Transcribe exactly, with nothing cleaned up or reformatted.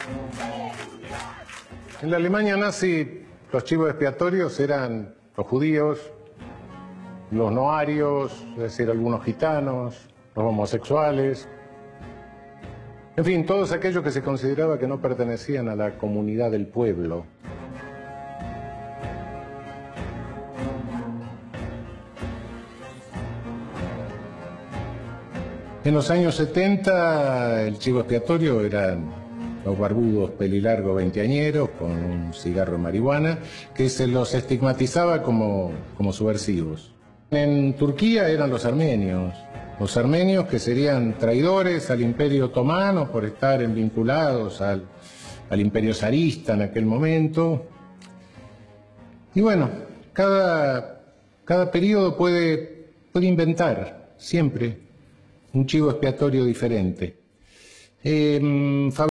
En la Alemania nazi, los chivos expiatorios eran los judíos, los no arios, es decir, algunos gitanos, los homosexuales, en fin, todos aquellos que se consideraba que no pertenecían a la comunidad del pueblo. En los años setenta, el chivo expiatorio eran los barbudos pelilargos veinteañeros con un cigarro de marihuana, que se los estigmatizaba como, como subversivos. En Turquía eran los armenios, los armenios que serían traidores al Imperio Otomano por estar vinculados al, al Imperio zarista en aquel momento. Y bueno, cada, cada periodo puede, puede inventar siempre un chivo expiatorio diferente. Eh,